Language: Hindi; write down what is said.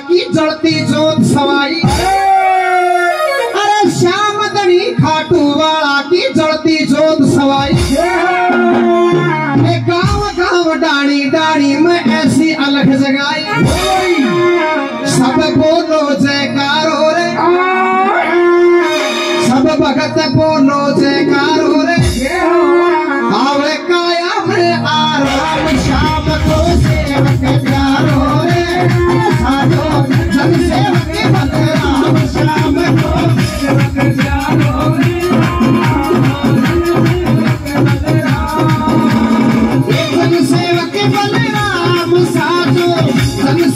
की जलती जोत सवाई। अरे श्याम धनी खाटू वाला की जलती जोत सवाई। गाँव गाँव डाणी डाणी में ऐसी अलग जगाई। सब बोलो जयकारो रे, सब भगत बोलो जय